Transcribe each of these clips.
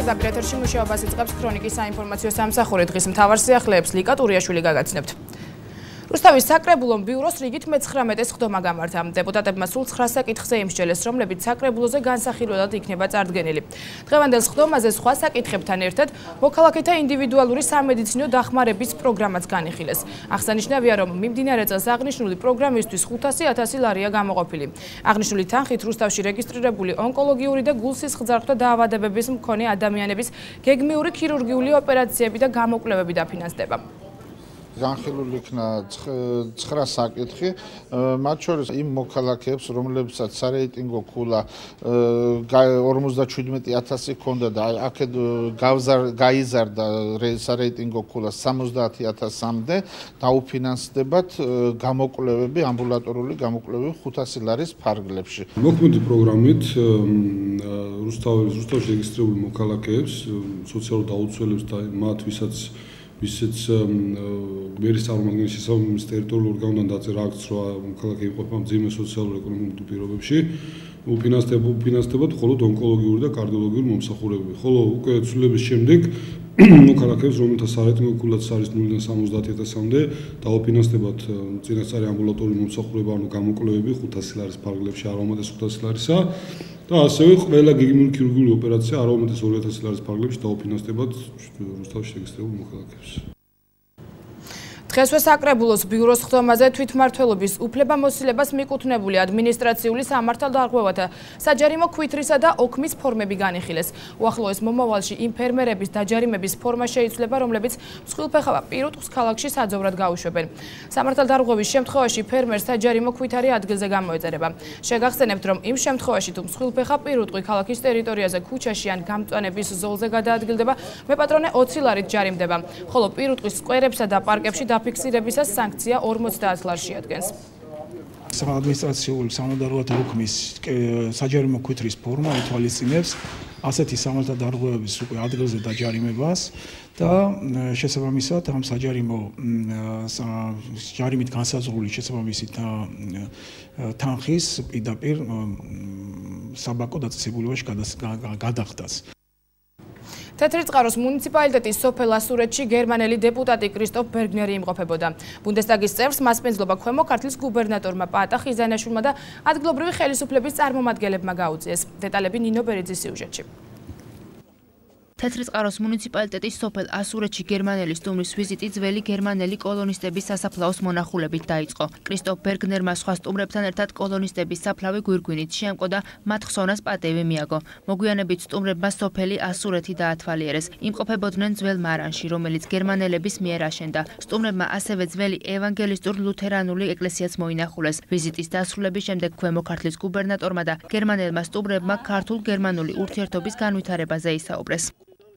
პირდაპირ ეთერში მუშაობას იწყებს ქრონიკის საინფორმაციო სამსახური. დღის მთავარ სიახლეებს ლიკა ტურიაშვილი გაგაცნობთ. რუსთავის საკრებულომ ბიუროს რიგით მე-19 ხდომა გამართა. დეპუტატებმა სულ 9 საკითხზე იმსჯელეს, რომლებიც საკრებულოზე განსახილველად იქნება წარდგენილი. დღევანდელ ხდომაზე სხვა საკითხებთან ერთად მოქალაქეთა ინდივიდუალური სამედიცინო დახმარების პროგრამაც განიხილეს. აღსანიშნავია, რომ მიმდინარე წელს აღნიშნული პროგრამისთვის 500.000 ლარია გამოყოფილი. აღნიშნული თანხით რუსთავში რეგისტრირებული ონკოლოგიური და გულსისხლძარღვთა დაავადებების მქონე ადამიანების გეგმიური ქირურგიული ოპერაციები და გამოკვლევები დაფინანსდება. განხილული იქნა 9 საკითხი, მათ შორის იმ მოქალაქეებს, რომლებსაც სარეიტინგო ქულა 57.000 ჰქონდა და აქეთ გაიზარდა სარეიტინგო ქულა 70.000-მდე, დაუფინანსდებათ გამოკვლევები, ამბულატორული გამოკვლევები 500 ლარის ფარგლებში. მოქმედი პროგრამით რუსთავში რეგისტრირებული მოქალაქეებს, სოციალურ დაუცველებს და მათ ვისაც მერის წარმომადგენლის შესაბამის ტერიტორიულ ორგანოდან დაწერა აქცია, რომ მოქალაქე იმყოფება მძიმე სოციალურ-ეკონომიკურ პირობებში, უფინანსდებათ მხოლოდ ონკოლოგიური და კარდიოლოგიური მომსახურებები. ხოლო უკვე ცვლილების შემდეგ მოქალაქეებს, რომელთა სარეიტინგო ქულაც არის 0-დან 70.000-მდე, დაუფინანსდებათ წინასწარი ამბულატორული მომსახურება, ანუ გამოკვლევები 500 ლარის ფარგლებში, არა უმეტეს 500 ლარისა. და ასევე ყველა გეგმიური ქირურგიული ოპერაცია არა უმეტეს 2000 ლარის ფარგლებში დაუფინანსდებათ რუსთავში რეგისტრირებულ მოქალაქეებს. დღესვე საკრებულოს ბიუროს ხდომაზე თვითმმართველობის უფლებამოსილებას მიკუთვნებული ადმინისტრაციული სამართალდარღვევათა საჯარიმო ქვითრისა და ოქმის ფორმები განიხილეს. უახლოეს მომავალში იმ ფერმერების დაჯარიმების ფორმა შეიცვლება, რომლებიც მსხვილფეხა პირუტყვის ქალაქში საძოვრად გაუშვებენ. სამართალდარღვევის შემთხვევაში ფერმერს საჯარიმო ქვითარი ადგილზე გამოეწერება. შეგახსენებთ, რომ იმ შემთხვევაში თუ მსხვილფეხა პირუტყვი ქალაქის ტერიტორიაზე ქუჩაში ან გამწვანების ზოლზე გადაადგილდება, მეპატრონე 20 ლარით ჯარიმდება, ხოლო პირუტყვის სკვერებსა და პარკებში ფიქსირებისას სანქცია 50 ლარს შეადგენს. ადმინისტრაციული სამართალდარღვევათა ოქმის საჯარიმო ქვითრის ფორმა ითვალისწინებს ასეთი სამართალდარღვევების უკვე ადგილზე დაჯარიმებას და შესაბამისად ამ საჯარიმო ჯარიმით განსაზღვრული შესაბამისი თანხის პირდაპირ საბანკო დაწესებულებაში გადახდას. თეთრიწყაროს მუნიციპალიტეტის სოფელ ასურეთში გერმანელი დეპუტატი კრისტოფ ბერგნერი იმყოფებოდა. ბუნდესტაგის წევრს მასპინძლობა ქვემო ქართლის გუბერნატორმა პაატა ხიზანაშვილმა და ადგილობრივი ხელისუფლების წარმომადგენლებმა გაუწიეს. დეტალები ნინო ბერიძის სიუჟეტში. თეთრიწყაროს მუნიციპალიტეტის სოფელ ასურეთში გერმანელი სტუმრის ვიზიტი ძველი გერმანელი კოლონისტების სასაფლაოს მონახულებით დაიწყო. კრისტოფ ბერგნერმა სხვა სტუმრებთან ერთად კოლონისტების საფლავი გვირგვინით შეამკო და მათ ხსოვნას პატივი მიაგო. მოგვიანებით სტუმრებმა სოფელი ასურეთი დაათვალიერეს. იმყოფებოდნენ ძველ მარანში, რომელიც გერმანელების მიერ აშენდა. სტუმრებმა ასევე ძველი ევანგელისტურ ლუთერანული ეკლესიაც მოინახულეს. ვიზიტის დასრულების შემდეგ ქვემო ქართლის გუბერნატორმა და გერმანელმა სტუმრებმა ქართულ-გერმანული ურთიერთობის განვითარებაზე ისაუბრეს.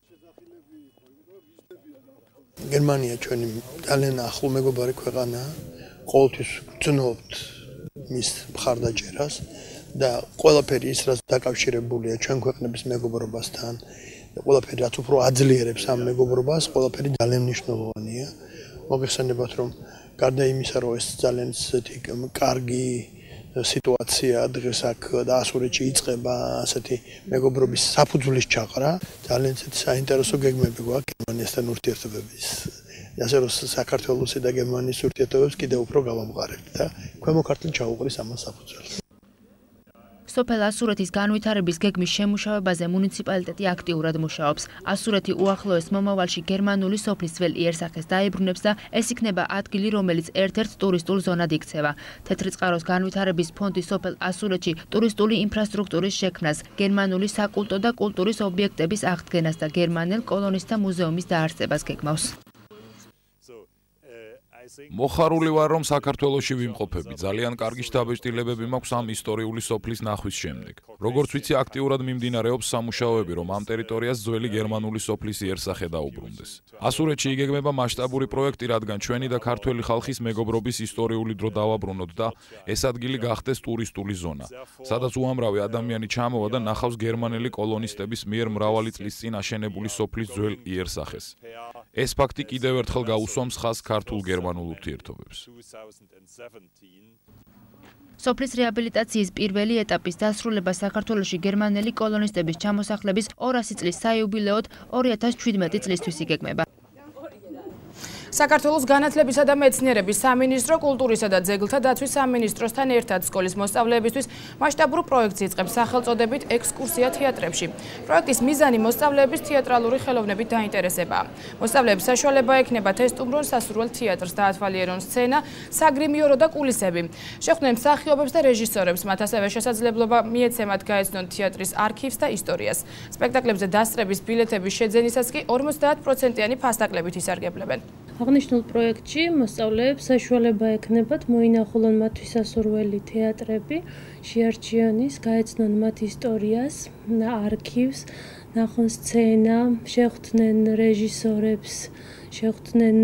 გერმანია ჩვენი ძალიან ახლო მეგობარი ქვეყანაა, ყოველთვის ვძნობთ მის მხარდაჭერას და ყველაფერი ის, რაც დაკავშირებულია ჩვენ ქვეყნების მეგობრობასთან, ყველაფერი რაც უფრო აძლიერებს ამ მეგობრობას, ყველაფერი ძალიან მნიშვნელოვანია. მოგეხსენებათ, რომ გარდა იმისა, რომ ეს ძალიან კარგი სიტუაცია დღეს აქ და ასურეთში იწყება ასეთი მეგობრობის საფუძვლის ჩაყრა, ძალიან საინტერესო გეგმები გვაქვს გერმანიასთან ურთიერთობების. ასე რომ საქართველოსი და გერმანიის ურთიერთობებს კიდევ უფრო გავამყარებთ და ქვემო ქართლი ჩაუყრის ამას საფუძველს. სოფელ ასურეთის განვითარების გეგმის შემუშავებაზე მუნიციპალიტეტი აქტიურად მუშაობს. ასურეთი უახლოეს მომავალში გერმანული სოფლის ძველ იერსახეს დაებრუნებს და ეს იქნება ადგილი, რომელიც ერთ-ერთ ტურისტულ ზონად იქცევა. თეთრიწყაროს განვითარების ფონდი სოფელ ასურეთში ტურისტული ინფრასტრუქტურის შექმნას, გერმანული საკულტო და კულტურის ობიექტების აღდგენას და გერმანელ კოლონისტთა მუზეუმის დაარსებას გეგმავს. მოხარული ვარ, რომ საქართველოში ვიმყოფები. ძალიან კარგი შთაბეჭდილებები მაქვს ამ ისტორიული სოფლის ნახვის შემდეგ. როგორც ვიცი, აქტიურად მიმდინარეობს სამუშაოები, რომ ამ ტერიტორიას ძველი გერმანული სოფლის იერსახე დაუბრუნდეს. ასურეთში იგეგმება მასშტაბური პროექტი, რადგან ჩვენი და ქართველი ხალხის მეგობრობის ისტორიული დრო დავაბრუნოთ და ეს ადგილი გახდეს ტურისტული ზონა, სადაც უამრავი ადამიანი ჩამოვა და ნახავს გერმანელი კოლონისტების მიერ მრავალი წლის წინ აშენებული სოფლის ძველ იერსახეს. ეს ფაქტი კიდევ ერთხელ გაუსვამს ხაზს ქართულ-გერმანულ გერმანულ ურთიერთობებს. სოფლის რეაბილიტაციის პირველი ეტაპის დასრულება საქართველოში გერმანელი კოლონისტების ჩამოსახლების 200 წლის საიუბილეოდ 2017 წლისთვის იგეგმება. საქართველოს განათლებისა და მეცნიერების სამინისტრო კულტურისა და ძეგლთა დაცვის სამინისტროსთან ერთად სკოლის მოსწავლეებისთვის მასშტაბურ პროექტს იწყებს სახელწოდებით ექსკურსია თეატრებში. პროექტის მიზანი მოსწავლეების თეატრალური ხელოვნებით დაინტერესებაა. მოსწავლეებს საშუალება ექნებათ ესტუმრონ სასურველ თეატრს, დაათვალიერონ სცენა, საგრიმიო და კულისები. შეხვდნენ მსახიობებს და რეჟისორებს, მათ ასევე შესაძლებლობა მიეცემათ გაეცნონ თეატრის არქივს და ისტორიას. სპექტაკლებზე დასწრების ბილეთების შეძენისას კი 50%-იანი ფასდაკლებით ისარგებლებენ. აღნიშნულ პროექტში მოსწავლეებს საშუალება ექნებათ მოინახულონ მათთვის სასურველი თეატრები, შეარჩიონის, გაეცნონ მათ ისტორიას, არქივს, ნახონ სცენა, შეხვდნენ რეჟისორებს, შეხვდნენ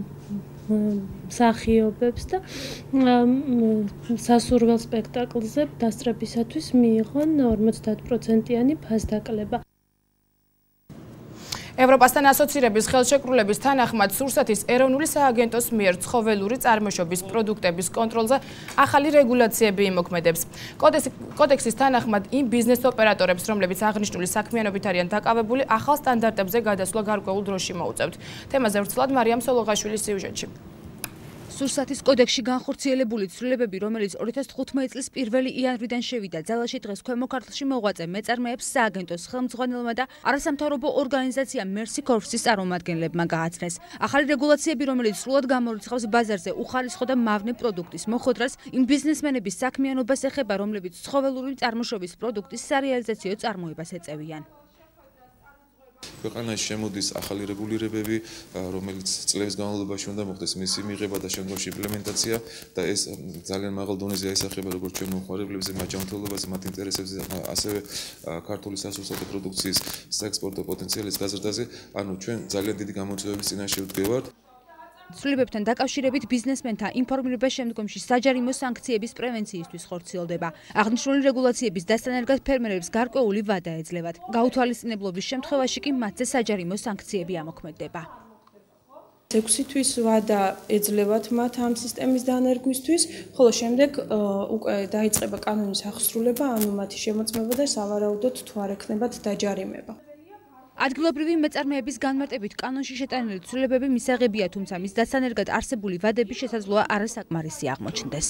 მსახიობებს და სასურველ სპექტაკლზე დასწრებისათვის მიიღონ 50%-იანი ფასდაკლება. ევროპასთან ასოცირების ხელშეკრულების თანახმად სურსათის ეროვნული სააგენტოს მიერ ცხოველური წარმოშობის პროდუქტების კონტროლზე ახალი რეგულაციები იმოქმედებს. კოდექსის თანახმად იმ ბიზნეს ოპერატორებს, რომლებიც აღნიშნული საქმიანობით არიან დაკავებული, ახალ სტანდარტებზე გადასვლა გარკვეულ დროში მოუწევთ. თემაზე ვრცლად მარიამ სოლოღაშვილის სიუჟეტში. სურსათის კოდექსში განხორციელებული ცვლილებები, რომელიც 2015 წლის 1 იანვრიდან შევიდა, ძალაში დღეს ქვემო ქართლში მოღვაწე მეწარმეებს, სააგენტოს ხელმძღვანელმა და არასამთავრობო ორგანიზაცია Mercy Corps-ის წარმომადგენლებმა გააცნეს. ახალი რეგულაციები, რომელიც სრულად გამორიცხავს ბაზარზე უხარისხო და მავნე პროდუქტის მოხდრას, იმ ბიზნესმენების საქმიანობას ეხება, რომლებიც ცხოველური წარმოშობის პროდუქტის სარეალიზაციო წარმოებას ეწევიან. ქვეყანაში შემოდის ახალი რეგულირებები, რომელიც წლების განმავლობაში უნდა მოხდეს მისი მიღება და შემდგომში იმპლემენტაცია და ეს ძალიან მაღალ დონეზე აისახება როგორც ჩვენ მომხმარებლებზე, მათ ჯანმრთელობაზე, მათ ინტერესებზე, ასევე ქართული სასურსათო პროდუქციის საექსპორტო პოტენციალის გაზრდაზე. ანუ ჩვენ ძალიან დიდი გამოწვევების წინაშე ვდგევართ. ცვლილებებთან დაკავშირებით ბიზნესმენთა ინფორმირება შემდგომში საჯარიმო სანქციების პრევენციისთვის ხორციელდება. აღნიშნული რეგულაციების დასანერგად ფერმერებს გარკვეული ვადა ეძლევათ. გაუთვალისწინებლობის შემთხვევაში კი მათზე საჯარიმო სანქციები ამოქმედდება. 6 თვის ვადა ეძლევათ მათ ამ სისტემის დანერგვისთვის, ხოლო შემდეგ უკვე დაიწყება კანონის აღსრულება, ანუ მათი შემოწმება და სავარაუდოდ თუ არ ექნებათ დაჯარიმება. ადგილობრივი მეწარმეების განმარტებით კანონში შეტანილი ცვლილებები მისაღებია, თუმცა მის დასანერგად არსებული ვადები შესაძლოა არასაკმარისი აღმოჩნდეს.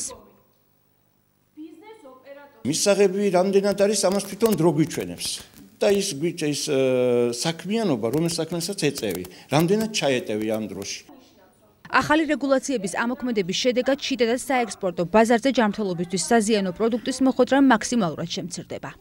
მისაღები რამდენად არის, ამას თვითონ დრო გვიჩვენებს. და ის საქმიანობა, რომელ საქმესაც ეწევი, რამდენად ჩაეტევი ამ დროში. ახალი რეგულაციების ამოქმედების შედეგად შიდა და საექსპორტო ბაზარზე ჯანმრთელობისთვის საზიანო პროდუქტის მოხდრა მაქსიმალურად შემცირდება.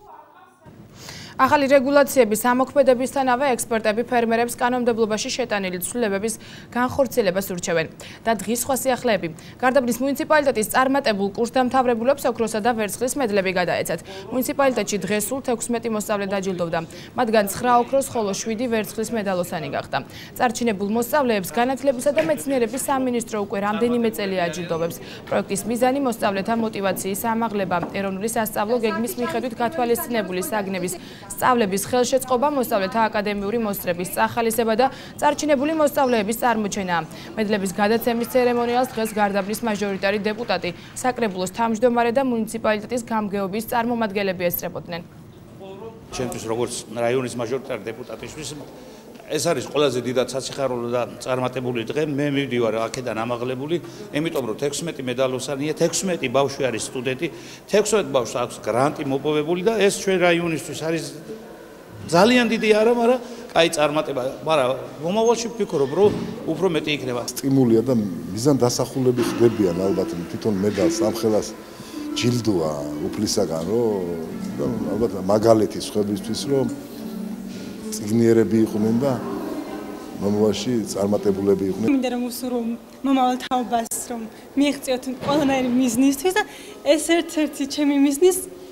ახალი რეგულაციების ამოქმედებისთანავე ექსპერტები ფერმერებს კანონმდებლობაში შეტანილი ცვლილებების განხორციელებას ურჩევენ. და დღის სხვა სიახლეები. გარდაბნის მუნიციპალიტეტის წარმატებულ კურსდამთავრებულებს ოქროსა და ვერცხლის მედლები გადაეცათ. მუნიციპალიტეტში დღეს სულ 16 მოსწავლე დაჯილდოვდა. მათგან 9 ოქროს, ხოლო 7 ვერცხლის მედალოსანი გახდა. წარჩინებულ მოსწავლეებს განათლებისა და მეცნიერების სამინისტრო უკვე რამდენიმე წელი აჯილდოვებს. პროექტის მიზანი მოსწავლეთა მოტივაციის ამაღლება, ეროვნული სასწავლო გეგმის მიხედვით გათვალისწინებული საგნების სწავლების ხელშეწყობა, მოსწავლეთა აკადემიური მოსწრების წახალისება და წარჩინებული მოსწავლეების წარმოჩენა. მედლების გადაცემის ცერემონიალს დღეს გარდაბნის მაჟორიტარი დეპუტატი, საკრებულოს თავმჯდომარე და მუნიციპალიტეტის გამგეობის წარმომადგენლები ესწრებოდნენ. ჩემთვის როგორც რაიონის მაჟორიტარი დეპუტატისთვის ეს არის ყველაზე დიდად სასიხარულო და წარმატებული დღე. მე მივდივარ აქედან ამაღლებული, იმიტომ რომ 16 მედალოსანია, 16 ბავშვი არის სტუდენტი, 16 ბავშვს აქვს გრანტი მოპოვებული და ეს ჩვენ რაიონისთვის არის ძალიან დიდი არა, მაგრამ კაი წარმატება, მაგრამ მომავალში ვფიქრობ, რომ უფრო მეტი იქნება. სტიმულია და მიზან დასახულები ხდებიან ალბათ თვითონ მედალს ამ ხელას ჯილდოა უფლისაგან, რომ ალბათ მაგალითი სხვებისთვის, რომ წიგნიერები იყვნენ და მომავალში წარმატებულები იყვნენ. მინდა რომ უსურო მომავალ თაობას რომ მიიღწიოთ ყველანაირი მიზნისთვის და ეს ერთ-ერთი ჩემი მიზნის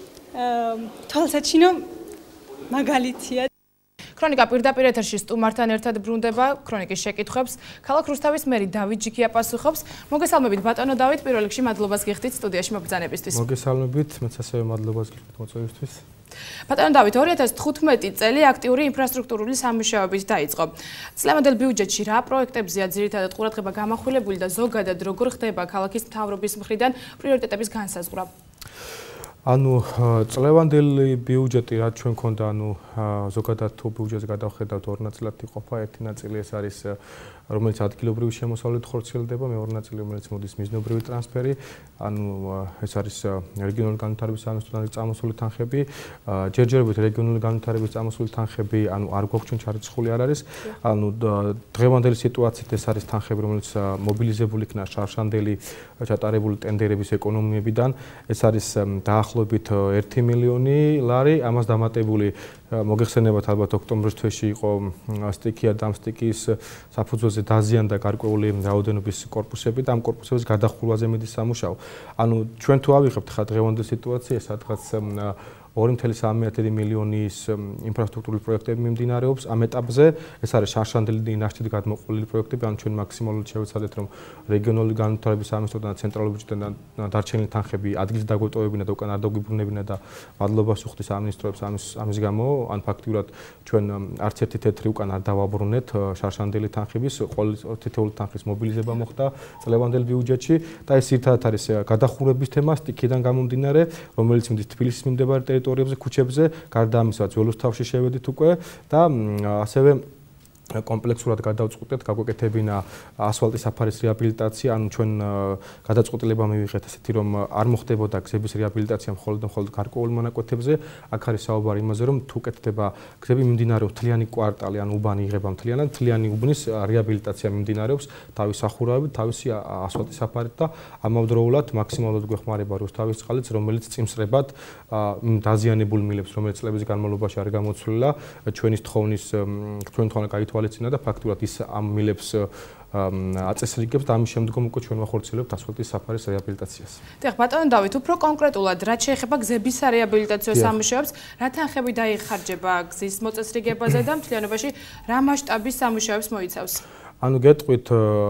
თვალსაჩინო მაგალითია. ქრონიკა პირდაპირ ეთერში სტუმართან ერთად ბრუნდება ქრონიკის შეკითხვებს. ქალაქ რუსთავის მერი დავით ჯიქი აპასუხობს. მოგესალმებით ბატონო დავით, პირველ რიგში მადლობას გიხდით სტუდიაში მობრძანებისთვის. მოგესალმებით, მეც ასევე მადლობას გიხდით მოწვევისთვის. ბატონო დავით, 2015 წელი აქტიური ინფრასტრუქტურული სამუშაოებით დაიწყო. წლევანდელ ბიუჯეტში რა პროექტებზეა ძირითადად ყურადღება გამახვილებული და ზოგადად როგორ ხდება ქალაქის მთავრობის მხრიდან პრიორიტეტების განსაზღვრა? ანუ წლევანდელი ბიუჯეტი რაც ჩვენ გქონდა, ანუ ზოგადად თუ ბიუჯეტს გადავხედავთ ორ ნაწილად იყოფა. ერთი ნაწილი ეს არის რომელიც ადგილობრივი შემოსავლით ხორციელდება, მეორე ნაწილი რომელიც მოდის მიზნობრივი ტრანსფერი, ანუ ეს არის რეგიონული განვითარების სამინისტროდან წამოსული თანხები, ჯერჯერობით რეგიონული განვითარების წამოსული თანხები, ანუ არ გვაქვს ჩვენ ჩარიცხული არ არის, ანუ დღევანდელი სიტუაციით ეს არის თანხები, რომელიც მობილიზებული იქნა შარშანდელი ჩატარებული ტენდერების ეკონომიებიდან, ეს არის დაახლოებით 1 მილიონი ლარი, ამას დამატებული მოგეხსენებათ ალბათ ოქტომბრის თვეში იყო სტიქია დამსტიკის საფუძველზე დაზიანდა გარკვეული რაოდენობის კორპუსები და ამ კორპუსების გადახურვაზე მიდის სამუშაო. ანუ ჩვენ თუ ავიღებთ ხა დღევანდელ სიტუაციას, სადღაც 2.3 მილიონის ინფრასტრუქტურული პროექტები მიმდინარეობს ამ ეტაპზე. ეს არის შარშანდელი ნაშთით გადმოყოლილი პროექტები, ანუ ჩვენ მაქსიმალურად შევეცადეთ, რომ რეგიონული განვითარების სამინისტროდან და ცენტრალური ბიუჯეტიდან დარჩენილი თანხები ადგილს დაგვეტოვებინა და უკან არ დაგვიბრუნებინა და მადლობას უხდის სამინისტროებს ამის გამო, ან ფაქტიურად ჩვენ არც ერთი თეთრი უკან არ დავაბრუნეთ შარშანდელი თანხების, თითოეული თანხის მობილიზება მოხდა წლევანდელ ბიუჯეტში და ეს ერთად არის გადახურების თემა სტიქიდან გამომდინარე, რომელიც მიდის თბილისის მიმდებარე ტერიტორიებზე, ქუჩებზე, გარდა ამისა ძველოსთავში შევედით უკვე და ასევე კომპლექსურად გადავწყვეტეთ, გაგვეკეთებინა ასფალტის საფარის რეაბილიტაცია, ანუ ჩვენ გადაწყვეტილება მივიღეთ ასეთი, რომ არ მოხდებოდა გზების რეაბილიტაცია მხოლოდ გარკვეულ მონაკვეთებზე. აქ არის საუბარი იმაზე, რომ თუ კეთდება გზები, მიმდინარეობს მთლიანი კვარტალი, ანუ უბანი იღება მთლიანად, მთლიანი უბნის რეაბილიტაცია მიმდინარეობს თავის სახურავებით, თავისი ასფალტის საფარით და ამავდროულად მაქსიმალურად გვეხმარება რუსთავის წყალიც, რომელიც წინსრებად დაზიანებულ მილებს, რომელიც წლების განმავლობაში არ გამოცვლილა, ჩვენი თხოვნა გაითვალისწინა და ფაქტურად ის ამ მილებს აწესრიგებს და ამის შემდგომ უკვე ჩვენ ვახორციელებთ ასფალტის საფარის რეაბილიტაციას. დიახ, ბატონო დავით, უფრო კონკრეტულად რაც შეეხება გზების რეაბილიტაციო სამუშაოებს, რა თანხები დაიხარჯება გზის მოწესრიგებაზე და მთლიანობაში რა მასშტაბის სამუშაოებს მოიცავს? ანუ გეტყვით,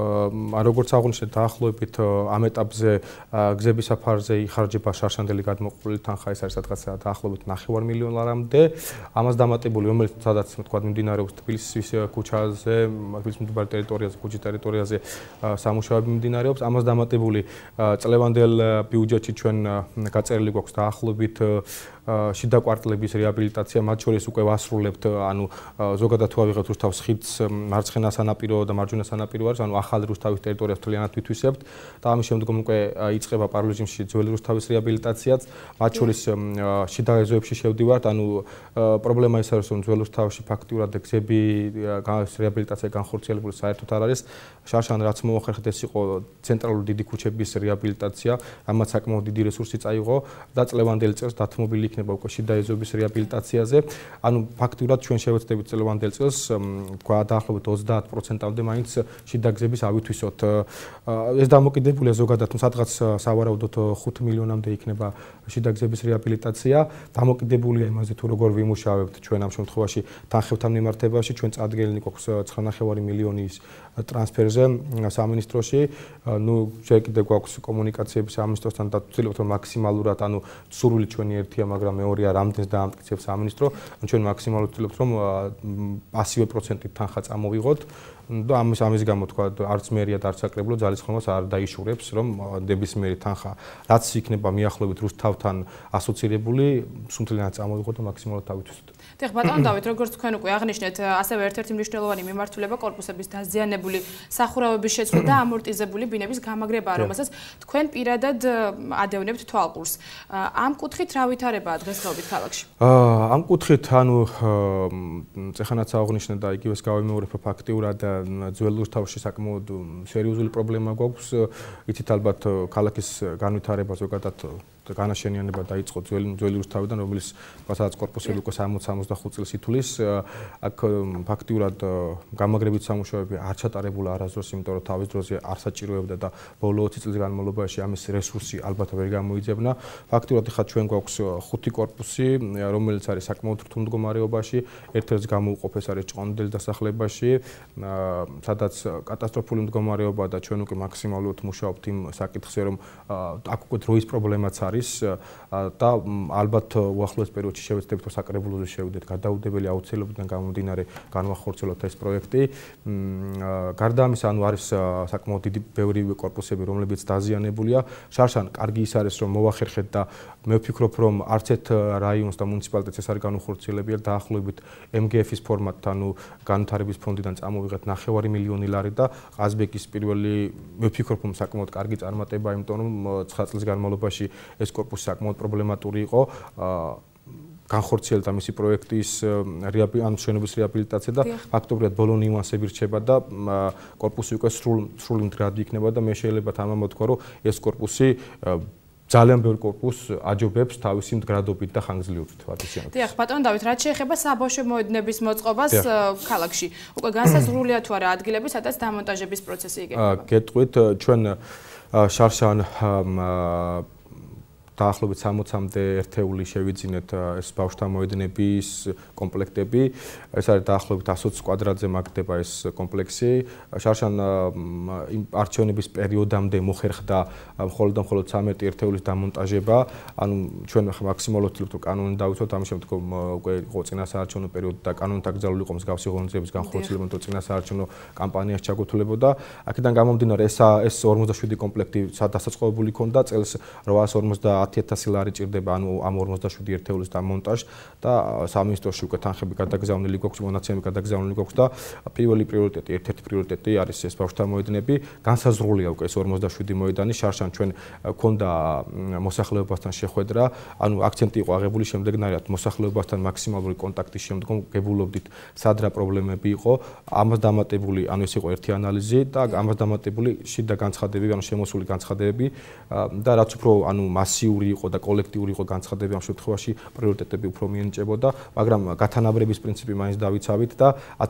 როგორც აღნიშნეთ, დაახლოებით ამ ეტაპზე გზების საფარზე იხარჯება შარშანდელი გადმოყოლილი თანხა, ეს არის სადღაც დაახლოებით 9 მილიონ ლარამდე. ამას დამატებული, რომელიც სადაც თქვა მიმდინარეობს თბილისის ქუჩაზე, თბილისის მიმდებარე ტერიტორიაზე, ქუჩის ტერიტორიაზე სამუშაოები მიმდინარეობს. ამას დამატებული წლევანდელ ბიუჯეტში ჩვენ გაწერილი გვაქვს დაახლოებით შიდა კვარტლების რეაბილიტაცია, მათ შორის უკვე ვასრულებთ, ანუ ზოგადად თუ ავიღებთ რუსთავის ხიდს მარცხენა სანაპირო და მარჯვენა სანაპირო არის, ანუ ახალი რუსთავის ტერიტორიას მთლიანად ვითვისებთ და ამის შემდგომ უკვე იწყება პარალელ რეჟიმში ძველი რუსთავის რეაბილიტაციაც, მათ შორის შიდა ეზოებში შევდივართ, ანუ პრობლემა ის არის, რომ ძველ რუსთავში ფაქტიურად გზები რეაბილიტაცია განხორციელებული საერთოდ არ არის. შარშან რაც მოახერხეთ, ეს იყო ცენტრალური დიდი ქუჩების რეაბილიტაცია, ამაც საკმაოდ დიდი რესურსი წაიღო და წლევანდელ წელს დათმობილი იქნება უკვე შიდა ეზოების რეაბილიტაციაზე. ანუ ფაქტიურად ჩვენ შევეცდებით წლევანდელ წელს დაახლოებით 30%-მდე მაინც შიდა გზების ავითვისოთ. ეს დამოკიდებულია ზოგადად, სადღაც სავარაუდოდ 5 მილიონამდე იქნება შიდა გზების რეაბილიტაცია. დამოკიდებულია იმაზე, თუ როგორ ვიმუშავებთ ჩვენ ამ შემთხვევაში თანხებთან მიმართებაში, ჩვენ წარდგენილი გვაქვს 9.5 მილიონის ტრანსფერზე სამინისტროში. ნუ ჯერ კიდევ გვაქვს კომუნიკაციების სამინისტროსთან და ვცდილობთ, რომ მაქსიმალურად, ანუ სურვილი ჩვენი ერთია, მაგრამ მეორეა რამდენს დაამტკიცებს სამინისტრო. ჩვენ მაქსიმალურად ვცდილობთ, რომ პასივე პროცენტით თანხა წამოვიღოთ. და ამის გამო თქვა არც მერია და არც საკრებულო ძალისხმევას არ დაიშურებს, რომ ნებისმიერი თანხა რაც იქნება მიახლოებით რუსთავთან ასოცირებული, სუნთლიანად წამოვიღოთ და მაქსიმალურად დავითვისოთ. დიახ, ბატონო დავით, როგორც თქვენ უკვე აღნიშნეთ, ასევე ერთ-ერთი მნიშვნელოვანი მიმართულება კორპუსების დაზიანებული სახურავების შეცვლა და ამორტიზებული ბინების გამაგრებაა, რომელსაც თქვენ პირადად ადევნებთ თვალყურს. ამ კუთხით რა ვითარებაა დღესდღეობით ქალაქში? ამ კუთხით, ანუ წეხანაც აღნიშნეთ და იგივეს გავიმეორებ, ფაქტიურად ძველ რუსთავში საკმაოდ სერიოზული პრობლემა გვაქვს. იცით ალბათ ქალაქის განვითარება ზოგადად განაშენიანება დაიწყო ძველი რუსთავიდან, რომელიც სადაც კორპუსები უკვე 60-65 წელს ითვლის. აქ ფაქტიურად გამაგრებით სამუშაოები არ ჩატარებულა არასდროს, იმიტომ რომ თავის დროზე არ საჭიროებდა და ბოლო 20 წლის განმავლობაში ამის რესურსი ალბათ ვერ გამოიძებნა. ფაქტიურად ხა ჩვენ გვაქვს 5 კორპუსი, რომელიც არის საკმაოდ რთულ მდგომარეობაში. ერთ-ერთს გამოუყოფ ეს არის ჭყონდელი დასახლებაში, სადაც კატასტროფული მდგომარეობაა და ჩვენ უკვე მაქსიმალურად მუშაობთ იმ საკითხზე, რომ აქ უკვე დროის პრობლემაც არის. არის და ალბათ უახლოეს პერიოდში შევეცდებით რომ საკრებულოზე შევიდეთ გადაუდებელი აუცილებლობიდან გამომდინარე განვახორციელოთ ეს პროექტი. გარდა ამისა, არის საკმაოდ დიდი ბევრი კორპუსები, რომლებიც დაზიანებულია. შარშან კარგი ის არის რომ მოვახერხეთ და მე ვფიქრობ რომ არც ერთ რაიონს და მუნიციპალიტეტს ეს არ განუხორციელებია დაახლოებით MGF-ის ფორმატთან, განვითარების ფონდიდან წამოვიღეთ 9 მილიონი ლარი და ყაზბეგის პირველი მე ვფიქრობ რომ საკმაოდ კარგი წარმატება, იმიტომ რომ 9 წლის განმავლობაში ეს კორპუსი საკმაოდ პრობლემატური იყო. განხორციელდა მისი პროექტის შენობის რეაბილიტაცია და ფაქტობრივად ბოლო ნიუანსები რჩება და კორპუსი უკვე სრული მდგრადი იქნება და მე შეიძლება თამამად ვთქვა რომ ეს კორპუსი ძალიან ბევრ კორპუსს აჯობებს თავისი მდგრადობით და ხანგრძლივობით ვარდისიანობით. დიახ, ბატონო დავით, რაც შეეხება საბავშვო მოედნების მოწყობას ქალაქში, უკვე განსაზღვრულია თუ არა ადგილები, სადაც დამონტაჟების პროცესი იგეგმება? გეტყვით, ჩვენ შარშან დაახლოებით 60-მდე ერთეული შევიძინეთ ეს ბავშვთა მოედნების კომპლექტები. ეს არის დაახლოებით 120 კვადრატზე მაგდება ეს კომპლექსი. შარშან არჩევნების პერიოდამდე მოხერხდა მხოლოდ და მხოლოდ 13 ერთეულის დამონტაჟება. ანუ ჩვენ მაქსიმალურად ვთქვით რომ კანონი დავიცვათ, ამის შემდგომ უკვე იყო წინასაარჩევნო პერიოდი და კანონით აკრძალული იყო მსგავსი ღონისძიების განხორციელება, რომ წინასაარჩევნო კამპანიას ჩაგუთვლებოდა. აქედან გამომდინარე ეს 47 კომპლექტი დასაწყობებული ქონდა წელს 850.000 ლარი ჭირდება ანუ ამ 47 ერთეულის დამონტაჟს და სამინისტროში უკვე თანხები გადაგზავნილი გვაქვს, მონაცემები გადაგზავნილი გვაქვს და პირველი პრიორიტეტი, ერთ-ერთი პრიორიტეტი არის ეს ბავშვთა მოედნები. განსაზღვრულია უკვე ეს 47 მოედანი, შარშან ჩვენ ქონდა მოსახლეობასთან შეხვედრა, ანუ აქცენტი იყო აღებული შემდეგნაირად მოსახლეობასთან მაქსიმალური კონტაქტის შემდგომ გებულობდით სად რა პრობლემები იყო, ამას დამატებული, ანუ ეს იყო ერთი ანალიზი და ამას დამატებული შიდა განცხადებები, ანუ შემოსული განცხადებები და რაც უფრო ანუ მასიური იყო და კოლექტიური იყო განცხადებები ამ შემთხვევაში პრიორიტეტები უფრო მიენიჭებოდა, მაგრამ გათანაბრების პრინციპი მაინც დავიცავით და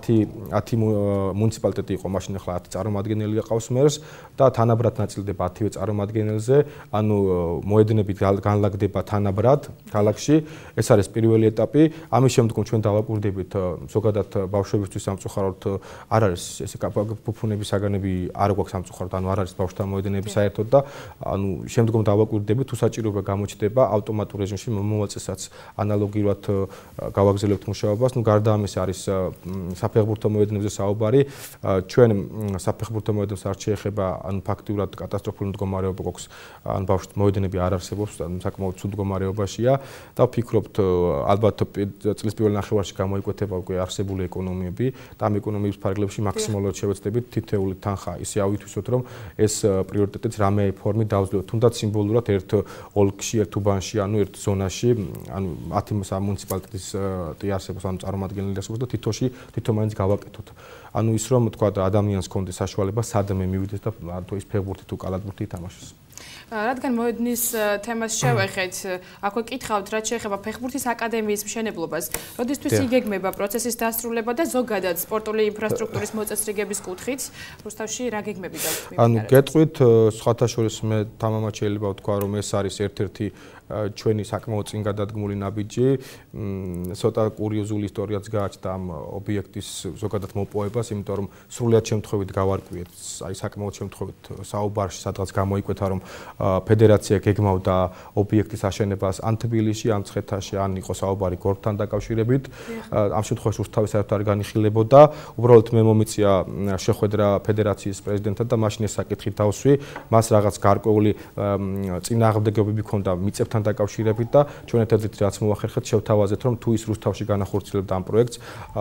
10 მუნიციპალიტეტი იყო მაშინ, ახლა 10 წარმომადგენელი ყავს მერს და თანაბრად ნაწილდება 10-ვე წარმომადგენელზე, ანუ მოედნები განლაგდება თანაბრად ქალაქში. ეს არის პირველი ეტაპი. ამის შემდგომ ჩვენ დავაკვირდებით ზოგადად ბავშვებისთვის სამწუხაროდ არ არის ესე ფუფუნების საგანები არ გვაქვს სამწუხაროდ, ანუ არ არის ბავშვთა მოედნები საერთოდ და ანუ შემდგომ დავაკვირდებით თუ საჭიროება გამოჩნდება ავტომატურ რეჟიმში მომავალწესაც ანალოგიურად გავაგზავნებთ მუშაობას. ნუ გარდა ამისა არის საფეხბურთო მოედნებზე საუბარი. ჩვენ საფეხბურთო მოედნებს არ შეეხება, ანუ ფაქტიურად კატასტროფული მდგომარეობა გვაქვს, ანუ ბავშვთა მოედნები არ არსებობს, საკმაოდ ცუდ მდგომარეობაშია და ვფიქრობთ ალბათ წლის პირველ ნახევარში გამოიკვეთება უკვე არსებული ეკონომიები და ამ ეკონომიის ფარგლებში მაქსიმალურად შევეცდებით თითეული თანხა ისე ავითვისოთ, რომ ეს პრიორიტეტიც რამე ფორმით დავძლევთ, თუნდაც სიმბოლურად ერთ ოლქში, ერთ უბანში, ანუ ერთ ზონაში, ანუ 10 მუნიციპალიტეტის არსებობს, ანუ წარმომადგენელი არსებობს და თითო მაინც გავაკეთოთ. ანუ ის რომ თქვა ადამიანს კონდეს საშუალება სადმე მივიდეს და თუ ის ფეხბურთი თუ კალათბურთი ითამაშოს. რადგან მოედნის თემას შევეხეთ, აქვე კითხავთ, რაც შეეხება ფეხბურთის აკადემიის მშენებლობას, როდისთვის იგეგმება პროცესის დასრულება და ზოგადად სპორტული ინფრასტრუქტურის მოწესრიგების კუთხით, რუსთავში რა გეგმები გაქვთ? ანუ გეტყვით, სხვათა შორის მე თამამად შეიძლება ვთქვა, რომ ეს არის ერთ-ერთი ჩვენი საკმაოდ წინ გადადგმული ნაბიჯი. ცოტა კურიოზული ისტორიაც გააჩნდა ამ ობიექტის ზოგადად მოპოვებას, იმიტომ რომ სრულად შემთხვევით გავარკვიეთ, აი საკმაოდ შემთხვევით საუბარში სადღაც გამოიკვეთა, რომ ფედერაცია გეგმავდა ობიექტის აშენებას ან თბილისში, ან მცხეთაში, ან იყო საუბარი გორთან დაკავშირებით. ამ შემთხვევაში რუსთავი საერთოდ არ განიხილებოდა. უბრალოდ მე მომიწია შეხვედრა ფედერაციის პრეზიდენტთან და მაშინ ეს საკითხი დავსვი. მას რაღაც გარკვეული წინააღმდეგობები ჰქონდა მიწებთან დაკავშირებით და ჩვენ ერთადერთი რაც მოვახერხეთ შევთავაზეთ, რომ თუ ის რუსთავში განახორციელებდა ამ პროექტს,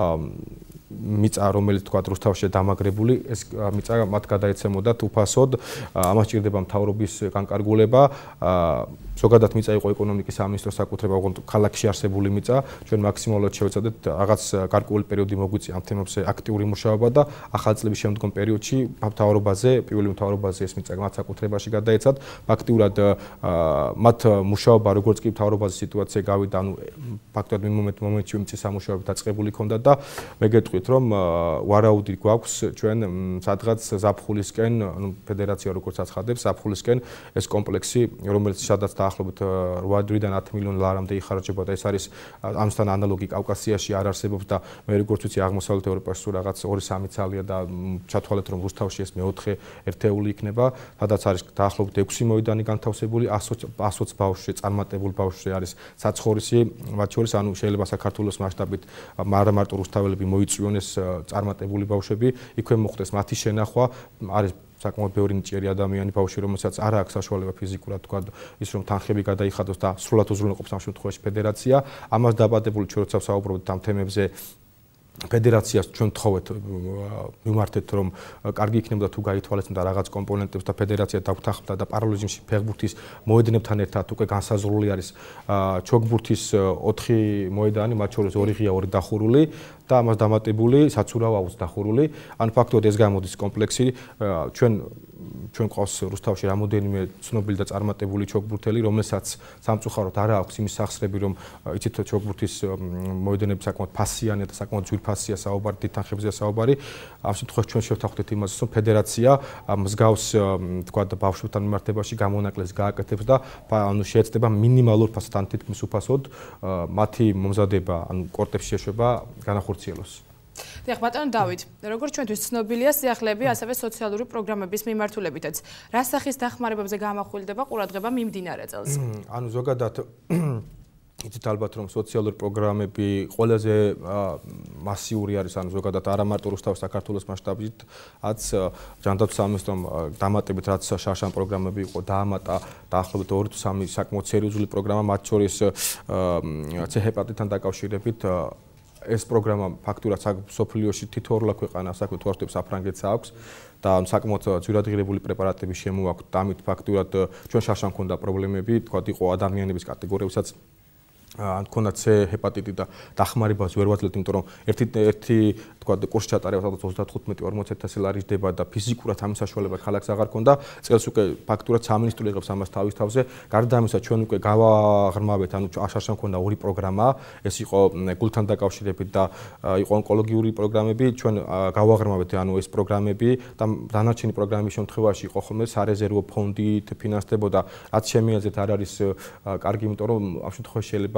მიწა რომელიც თქვა რუსთავშია დამაგრებული, ეს მიწა მათ გადაეცემოდათ უფასოდ, ამას ჭირდება მთავრობის განკარგულება. ზოგადად მიწა იყო ეკონომიკის სამინისტროს საკუთრება, ოღონდ ქალაქში არსებული მიწა, ჩვენ მაქსიმალურად შევეცადეთ რაღაც გარკვეული პერიოდი მოგვიწია ამ თემებზე აქტიური მუშაობა და ახალი წლების შემდგომ პერიოდში მთავრობაზე, პირველი მთავრობაზე ეს მიწა მათ საკუთრებაში გადაეცათ. ფაქტიურად მათ მუშაობა როგორც კი მთავრობაზე სიტუაცია გავიდა, ანუ ფაქტობრივად მომენტში მიწის სამუშაოები დაწყებული ჰქონდა და მე გეტყვით გეტყვით, რომ ვარაუდი გვაქვს ჩვენ სადღაც ზაფხულისკენ, ანუ ფედერაცია როგორც აცხადებს, ზაფხულისკენ ეს კომპლექსი, რომელიც სადაც დაახლოებით 8-დან 10 მილიონი ლარამდე იხარჯება და ეს არის ამასთან ანალოგი კავკასიაში არ არსებობს და მე როგორც ვიცი აღმოსავლეთ ევროპაში სულ რაღაც 2-3 ცალია და ჩათვალეთ რომ რუსთავში ეს მეოთხე ერთეული იქნება, სადაც არის დაახლოებით 6 მოედანი განთავსებული, 120 ბავშვი, წარმატებული ბავშვი არის საცხოვრისი, მათ შორის ანუ შეიძლება საქართველოს მასშტაბით არა მარტო რუსთაველები მოიწვიონ ეს წარმატებული ბავშვები, იქვე მოხდეს მათი შენახვა, არის საკმაოდ ბევრი ნიჭიერი ადამიანი ბავშვი, რომელსაც არ აქვს საშუალება ფიზიკურად თქვა ის რომ თანხები გადაიხადოს და სრულად უზრუნველყოფს ამ შემთხვევაში ფედერაცია, ამას დაბადებული ჩვენ როცა ვსაუბრობთ ამ თემებზე ფედერაციას ჩვენ თხოვეთ მიმართეთ რომ კარგი იქნებოდა თუ გაითვალისწინებდა რაღაც კომპონენტებს და ფედერაცია დაგვთანხმდა და პარალელიზმში ფეხბურთის მოედნებთან ერთად უკვე განსაზღვრული არის ჩოგბურთის 4 მოედანი, მათ შორის 2 ღია, 2 დახურული და ამას დამატებული საცურავ აუზს დახურული. ან ფაქტობრივად ეს გამოდის კომპლექსი ჩვენ ყავს რუსთავში რამოდენიმე ცნობილი და წარმატებული ჩოგბურთელი, რომელსაც სამწუხაროდ არ აქვს იმის სახსრები, რომ იცით ჩოგბურთის მოედნები საკმაოდ ფასიანია და საკმაოდ ძვირფასია საუბარი, დიდთანხებზეა საუბარი. ამ შემთხვევაში ჩვენ შევთანხმდით იმას, რომ ფედერაცია მსგავს თქვა ბავშვებთან მიმართებაში გამონაკლისს გააკეთებს და ანუ შეეცდება მინიმალურ ფასად ან თითქმის უფასოდ მათი მომზადება, ანუ კორტებში შეშვება განახორციელოს. დიახ, ბატონო დავით, როგორც ჩვენთვის ცნობილია სიახლეები, ასევე სოციალური პროგრამების მიმართულებითაც. რა სახის დახმარებებზე გამახვილდება ყურადღება მიმდინარე წელს? ანუ ზოგადად იცით ალბათ რომ სოციალური პროგრამები ყველაზე მასიური არის, ანუ ზოგადად არა მარტო რუსთავის საქართველოს მასშტაბითაც ჯანდაცვის სამინისტრომ დამატებით რაც შარშან პროგრამები იყო დაამატა დაახლოებით 2-3 საკმაოდ სერიოზული პროგრამა, მათ შორის C-ჰეპატიტთან დაკავშირებით ეს პროგრამა ფაქტურად სოფლიოში თითოეულ ქვეყანას აქვთ ვარდებს საფრანგეთს აქვს და საკმაოდ ძვირადღირებული პრეპარატები შემოაქვთ და ამით ფაქტურად ჩვენ შარშან ქონდა პრობლემები, თქვა იყო ადამიანების კატეგორიებსაც ან ქონდა C-ჰეპატიტი და დახმარებას ვერ ვაძლევთ, იმიტომ რომ ერთი თქვა კურსი ჩატარება სადაც 35-40,000 ლარი ჯდება და ფიზიკურად ამის საშუალება ქალაქს აღარ ქონდა. წელს უკვე ფაქტურად სამინისტრო იღებს ამას თავის თავზე. გარდა ამისა ჩვენ უკვე გავაღრმავეთ, ანუ შარშან ქონდა 2 პროგრამა, ეს იყო გულთან დაკავშირებით და იყო ონკოლოგიური პროგრამები, ჩვენ გავაღრმავეთ ანუ ეს პროგრამები და დანარჩენი პროგრამების შემთხვევაში იყო ხოლმე სარეზერვო ფონდით ფინანსდებოდა, რაც შემიაძეთ არ არის კარგი, იმიტომ რომ ამ შემთხვევაში შეიძლება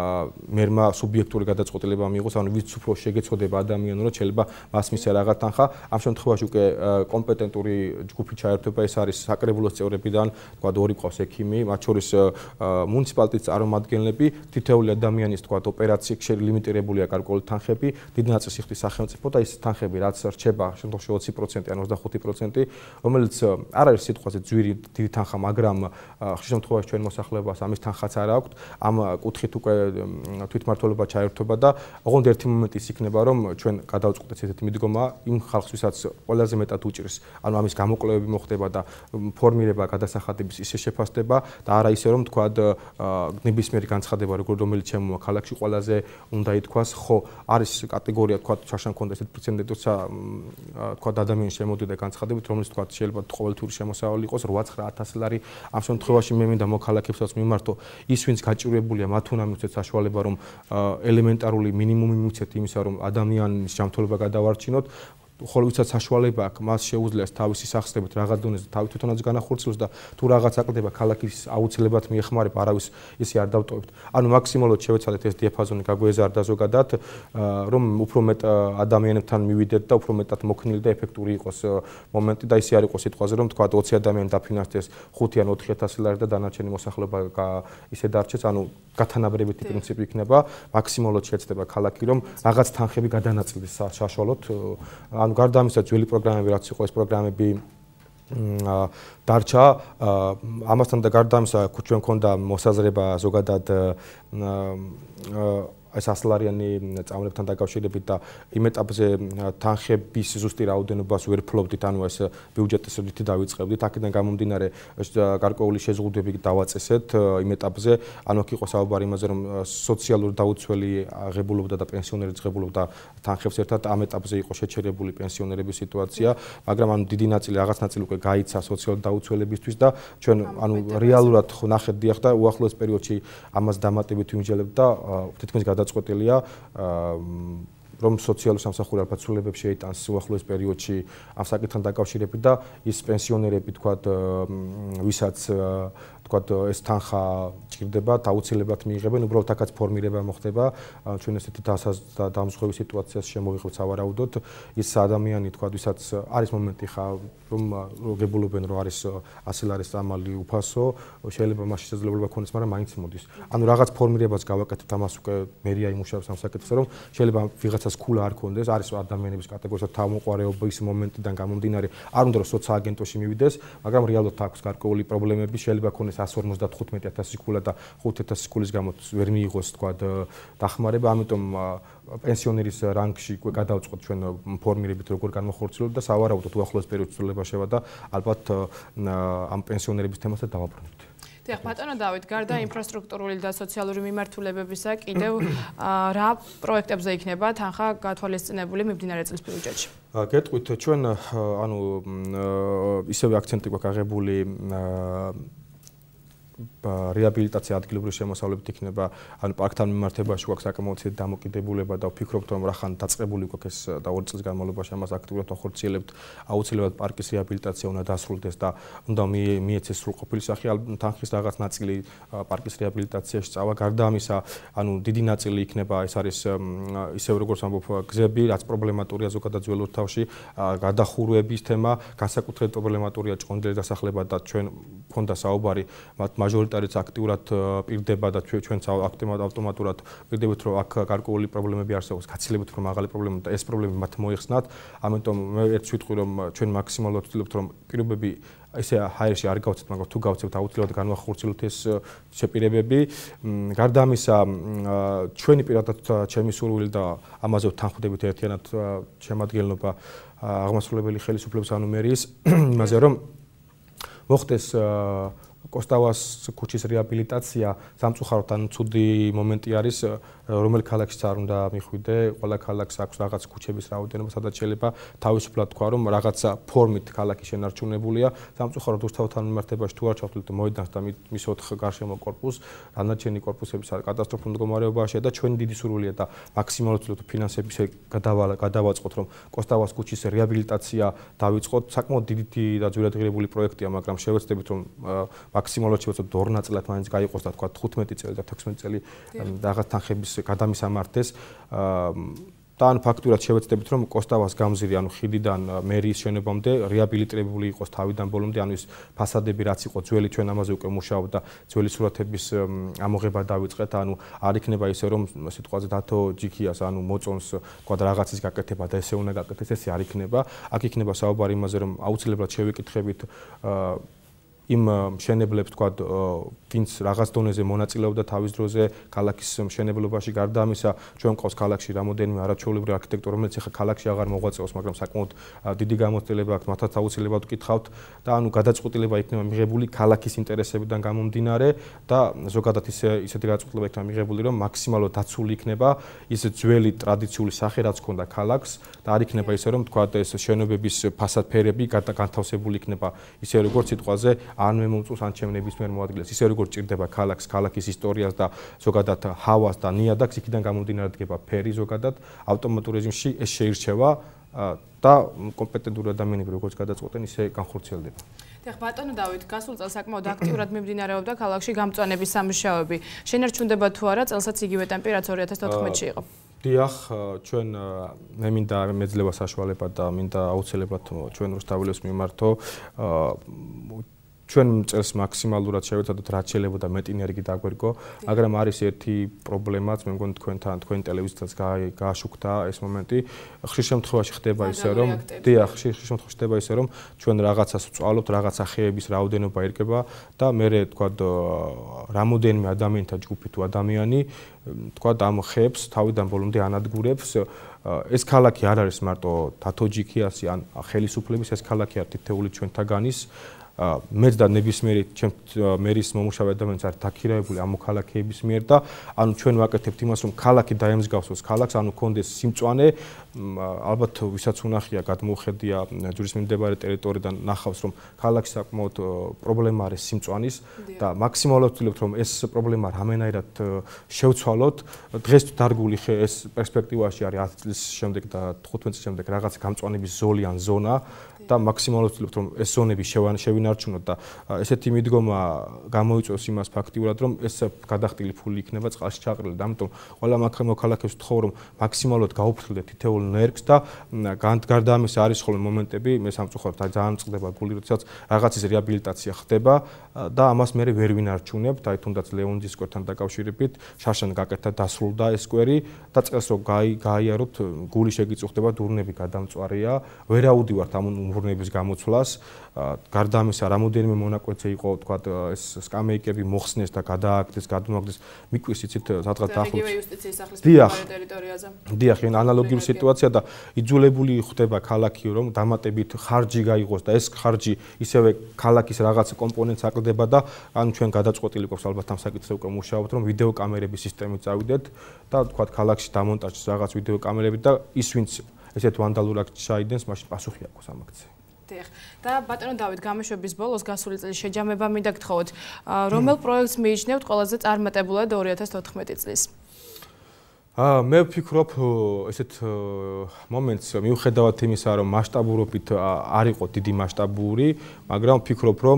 მერმა სუბიექტური გადაწყვეტილება მიიღოს, ანუ ვინც უფრო შეგეცოდება ადამიანურად შეიძლება მას მისცე რაღაც თანხა. ამ შემთხვევაში უკვე კომპეტენტური ჯგუფი ჩაერთვება, ეს არის საკრებულოს წევრებიდან, თქვა 2 ყავს ექიმი, მათ შორის მუნიციპალიტეტის წარმომადგენლები, თითოეული ადამიანის თქვა ოპერაციებში ლიმიტირებულია გარკვეული თანხები, დიდ ნაწილს იხდის სახელმწიფო და ის თანხები რაც რჩება შემთხვევაში 20% ან 25%, რომელიც არ არის სიტყვაზე ძვირი დიდი თანხა, მაგრამ ხშირ შემთხვევაში ჩვენ მოსახლეობას ამის თანხაც არ აქვს. ამ კუთხით უკვე თვითმმართველობა ჩაერთვება და ოღონდ ერთი მომენტი ის იქნება, რომ ჩვენ გადავწყვეტეთ ესეთი მიდგომა იმ ხალხს, ვისაც ყველაზე მეტად უჭირს, ანუ ამის გამოკვლევები მოხდება და ფორმირება გადასახადების ისე შეფასდება და არა ისე რომ თქვა ნებისმიერი განცხადება რომელიც ჩემო ქალაქში ყველაზე უნდა ითქვას, ხო, არის კატეგორია თქვა შარშან ქონდა ესეთ პრეცედენტი, თორსა თქვა ადამიანი შემოდიოდა განცხადებით, რომელიც თქვა შეიძლება ყოველთვიური შემოსავალი იყოს 8-9,000 ლარი. ამ შემთხვევაში მე მინდა მოქალაქეებსაც მიმართო ის ვინც გაჭირვებულია მათ უნდა მივცეთ საშუალება რომ ელემენტარული მინიმუმი მივცეთ იმისა რომ ადამიანის ჯანმრთელობა გადავარჩინოთ, ხოლო ვისაც საშუალება აქვს მას შეუძლია თავისი სახსრებით რაღაც დონეზე თავი თვითონაც განახორციელოს და თუ რაღაც აკლდება ქალაქის აუცილებლად მიეხმარება, არავის ისე არ დავტოვებთ. ანუ მაქსიმალურად შევეცადეთ ეს დიაპაზონი გაგვეზარდა ზოგადად, რომ უფრო მეტ ადამიანებთან მივიდეთ და უფრო მეტად მოქნილი და ეფექტური იყოს მომენტი და ისე არ იყოს სიტყვაზე რომ თქვა 20 ადამიანი დაფინანსდეს 5 ან 4,000 ლარი და დანარჩენი მოსახლეობა ისე დარჩეს, ანუ გათანაბრებითი პრინციპი იქნება, მაქსიმალურად შეეცდება ქალაქი რომ რაღაც თანხები გადანაწილდეს საშუალოდ, ანუ გარდა ამისა ძველი პროგრამები რაც იყო ეს პროგრამები დარჩა, ამასთან და გარდა ამისა ჩვენ მქონდა მოსაზრება ზოგადად ეს 100 ლარიანი წამლებთან დაკავშირებით და იმ ეტაპზე თანხების ზუსტი რაოდენობას ვერ ფლობდით, ანუ ეს ბიუჯეტის რითი დავიწყებდით, აქედან გამომდინარე გარკვეული შეზღუდვები დავაწესეთ იმ ეტაპზე, ანუ აქ იყო საუბარი იმაზე, რომ სოციალური დაუცველი აღებულობდა და პენსიონერიც ღებულობდა თანხებს ერთად, ამ ეტაპზე იყო შეჩერებული პენსიონერების სიტუაცია, მაგრამ ანუ დიდი ნაწილი, რაღაც ნაწილი უკვე გაიცა სოციალური დაუცველებისთვის და ჩვენ ანუ რეალურად ნახეთ დიახ და უახლოეს პერიოდში ამას დამატებით ვიმსჯელებთ და თითქმის გადაწყვეტილია რომ სოციალური სამსახური ალბათ ცვლილებებს შეიტანს უახლოეს პერიოდში ამ საკითხთან დაკავშირებით და ის პენსიონერები თქვათ ვისაც თქვათ ეს თანხა ჭირდება აუცილებლად მიიღებენ უბრალოდ აქაც ფორმირება მოხდება ჩვენ ესეთი დამსხვავი სიტუაციას შემოვიღებთ სავარაუდოდ ის ადამიანი თქვათ ვისაც არის მომენტი ხა რომ გებულობენ რომ არის 100 ლარის წამალი უფასო შეიძლება მას შესაძლებლობა ქონდეს მაგრამ მაინც მოდის ანუ რაღაც ფორმირებას გავაკეთებთ ამას უკვე მერია იმუშავებს ამ საკითხზე რომ შეიძლება ვიღაცას ქულა არ ქონდეს არის ადამიანების კატეგორიასა თავმოყარეობის მომენტიდან გამომდინარე არ უნდა რომ სოციალაგენტოში მივიდეს მაგრამ რეალურად აქვს გარკვეული პრობლემები შეიძლება ქონდეს 155,000 ქულა და 5,000 ქულის გამო ვერ მიიღოს თქვა დახმარება ამიტომ პენსიონერის რანგში უკვე გადავწყვეტ ჩვენ ფორმირებით როგორ განმახორციელებთ და სავარაუდოდ უახლოეს პერიოდში ცვლილება შევა და ალბათ ამ პენსიონერების თემასაც დავაბრუნებთ. დიახ, ბატონო დავით, გარდა ინფრასტრუქტურული და სოციალური მიმართულებებისა, კიდევ რა პროექტებზე იქნება თანხა გათვალისწინებული მიმდინარე წლის ბიუჯეტში? გეტყვით, ჩვენ ანუ ისევე აქცენტი გვაქვს აღებული რეაბილიტაცია ადგილობრივი შემოსავლებით იქნება ანუ პარკთან მიმართებაში გვაქვს საკმაოდ დამოკიდებულება და ვფიქრობთ რომ რახან დაწყებული გვაქვს და 2 წლის განმავლობაში ამას აქტიურად ვახორციელებთ აუცილებლად პარკის რეაბილიტაცია უნდა დასრულდეს და უნდა მიეცეს სრულყოფილი სახე თანხის რაღაც ნაწილი პარკის რეაბილიტაციაში წავა გარდა ამისა ანუ დიდი ნაწილი იქნება ეს არის ისევ როგორც ამბობ გზები რაც პრობლემატურია ზოგადად ძველ ურთავში გადახურვების თემა განსაკუთრებით პრობლემატურია ჭყონდილის დასახლება და ჩვენ მქონდა საუბარი მაჟორიტარიც აქტიურად პირდება და ჩვენც ავტომატურად პირდებით რომ აქ გარკვეული პრობლემები არსებობს, გაცილებთ რომ მაღალი პრობლემა და ეს პრობლემები მათ მოიხსნათ. ამიტომ მე ერთ ვიტყვი რომ ჩვენ მაქსიმალურად ვცდილობთ რომ პირობები ესე ჰაერში არ გავცეთ, მაგრამ თუ გავცეთ აუცილებლად განვახორციელოთ ეს შეპირებები. გარდა ამისა, ჩვენი პირადად ჩემი სურვილი და ამაზე ვთანხმდებით ერთიანად შემადგენლობა აღმასრულებელი ხელისუფლების ანუ მერიის იმაზე რომ მოხდეს კოსტავას ქუჩის რეაბილიტაცია სამწუხაროდ ან ცუდი მომენტი არის რომელ ქალაქშიც არ უნდა მიხვიდე ყველა ქალაქს აქვს რაღაც ქუჩების რაოდენობა სადაც შეიძლება თავისუფლად თქვა რომ რაღაცა ფორმით ქალაქი შენარჩუნებულია სამწუხაროდ რუსთავთან მიმართებაში თუ არ ჩავთვლით მოედანს და მის 4 გარშემო კორპუსს დანარჩენი კორპუსების კატასტროფულ მდგომარეობაშია და ჩვენი დიდი სურვილია და მაქსიმალურად ფინანსების გადავაწყოთ რომ კოსტავას ქუჩის რეაბილიტაცია დავიწყოთ საკმაოდ დიდი და ძვირადღირებული პროექტია მაგრამ შევეცდებით რომ მაქსიმალურად შევეცდოთ 2 ნაწილად მაინც გაიყოს და თქვა 15 წელი და 16 წელი რაღაც თანხების გადამისამართეს და ან ფაქტურად შევეცდებით რომ კოსტავას გამზირი ანუ ხიდიდან მერიის შენობამდე რეაბილიტირებული იყოს თავიდან ბოლომდე ანუ ის ფასადები რაც იყო ძველი ჩვენ ამაზე უკვე მუშაობ და ძველი სურათების ამოღება დავიწყეთ ანუ არ იქნება ისე რომ სიტყვაზე დათო ჯიქიას ანუ მოწონს თქვა რაღაცის გაკეთება და ესე უნდა გაკეთდეს ესე არ იქნება აქ იქნება საუბარი იმაზე რომ აუცილებლად შევიკითხებით იმ მშენებლებს თქვა ვინც რაღაც დონეზე მონაწილეობდა თავის დროზე ქალაქის მშენებლობაში გარდა ამისა ჩვენ ყავს ქალაქში რამოდენიმე არაჩვეულებრივი არქიტექტორი რომელიც ახლა ქალაქში აღარ მოღვაწეობს მაგრამ საკმაოდ დიდი გამოცდილება აქვს მათაც აუცილებლად ვკითხავთ და ანუ გადაწყვეტილება იქნება მიღებული ქალაქის ინტერესებიდან გამომდინარე და ზოგადად ისეთი გადაწყვეტილება იქნება მიღებული რომ მაქსიმალურად დაცული იქნება ის ძველი ტრადიციული სახე რაც ჰქონდა ქალაქს და არ იქნება ისე რომ თქვა ეს შენობების ფასადფერები განთავსებული იქნება ისე როგორც სიტყვაზე ან მე მომწონს ან ჩემ ნებისმიერ მოადგილეს ისე როგორც ჭირდება ქალაქს, ქალაქის ისტორიას და ზოგადად ჰავას და ნიადაგს იქიდან გამომდინარე დგება ფერი ზოგადად ავტომატურ რეჟიმში ეს შეირჩევა და კომპეტენტური ადამიანები როგორც გადაწყვეტენ ისე განხორციელდება. დიახ ბატონო დავით, გასულ წელს საკმაოდ აქტიურად მიმდინარეობდა ქალაქში გამწვანების სამუშაოები. შენარჩუნდება თუ არა წელსაც იგივე ტემპი რაც 2014-ში იყო? დიახ, ჩვენ მე მინდა მეძლევა საშუალება და მინდა აუცილებლად ჩვენ რუსთაველებს მიმართო ჩვენ წელს მაქსიმალურად შევეცადოთ რაც შეიძლება მეტი ენერგი დაგვერგო, მაგრამ არის ერთი პრობლემაც, მე მგონი თქვენი ტელევიზიასაც გააშუქდა ეს მომენტი. ხშირ შემთხვევაში ხდება ისე რომ დიახ, ხშირ შემთხვევაში ხდება ისე რომ ჩვენ რაღაცას ვწვალობთ, რაღაცა ხეების რაოდენობა ერგება და მე თქვა რამოდენიმე ადამიანთა ჯგუფი თუ ადამიანი თქვა ამ ხეებს თავიდან ბოლომდე ანადგურებს ეს ქალაქი არ არის მარტო დათო ჯიქიასი ან ხელისუფლების ეს ქალაქი არის თითეული ჩვენთაგანის მეც და ნებისმიერი მერის მომუშავე ადამიანს არის დაქირავებული ამ მოქალაქეების მიერ და ანუ ჩვენ ვაკეთებთ იმას რომ ქალაქი დაემსგავსოს ქალაქს, ანუ კონდეს სიმწვანე, ალბათ ვისაც უნახია გადმოუხედია ჯვრის მიმდებარე ტერიტორიიდან ნახავს რომ ქალაქში საკმაოდ პრობლემა არის სიმწვანის და მაქსიმალურად ვცდილობთ რომ ეს პრობლემა რამენაირად შევცვალოთ. დღეს დარგული ეს პერსპექტივაში არის 10 წლის შემდეგ და 15 წლის შემდეგ რაღაც გამწვანების ზოლი ან ზონა და მაქსიმალურად ვცდილობთ რომ ეს ზონები შევინარჩუნოთ და ესეთი მიდგომა გამოიწვევს იმას ფაქტიურად რომ ეს გადახდილი ფული იქნება წყალში ჩაყრილი და ამიტომ ყველა მოქალაქეს ვთხოვ რომ მაქსიმალურად გაუფრთხილდეთ თითოეულ ნერგს და გარდა ამისა არის ხოლმე მომენტები მე სამწუხაროდ ძალიან წყდება გული როდესაც რაღაცის რეაბილიტაცია ხდება და ამას მე ვერ ვინარჩუნებთ აი თუნდაც ლეონდის სკვერთან დაკავშირებით შარშან გაკეთა დასრულდა ეს სკვერი და წელს რომ გაიაროთ გული შეგიწუხდება დურნები გადამწვარია ვერაუდივართ ამ ურნების გამოცვლას გარდა ამისა რამოდენიმე მონაკვეთზე იყო თქვა ეს სკამეიკები მოხსნეს და გადააკეთეს გადმოაგდეს მიკვრის იცით სადღაც დაახლოებით იუსტიციის სახლის მიმდებარე ტერიტორიაზე დიახ ან ანალოგიური სიტუაცია და იძულებული ხდება ქალაქი რომ დამატებით ხარჯი გაიღოს და ეს ხარჯი ისევე ქალაქის რაღაც კომპონენტს აკლდება და ან ჩვენ გადაწყვეტილი გვაქვს ალბათ ამ საკითხზე უკვე მუშაობთ რომ ვიდეო კამერების სისტემით წავიდეთ და თქვა ქალაქში დამონტაჟდეს რაღაც ვიდეო კამერები და ის ვინც ესეთ ვანდალურ აქტს ჩაიდენს მაშინ პასუხი აქვს ამ აქციაზე. დიახ. და ბატონო დავით გამოშვების ბოლოს გასული წლის შეჯამება მინდა გთხოვოთ. რომელ პროექტს მიიჩნევთ ყველაზე წარმატებულად 2014 წლის? მე ვფიქრობ ესეთ მომენტს მიუხედავად იმისა რომ მასშტაბურობით არ იყო დიდი მასშტაბური, მაგრამ ვფიქრობ რომ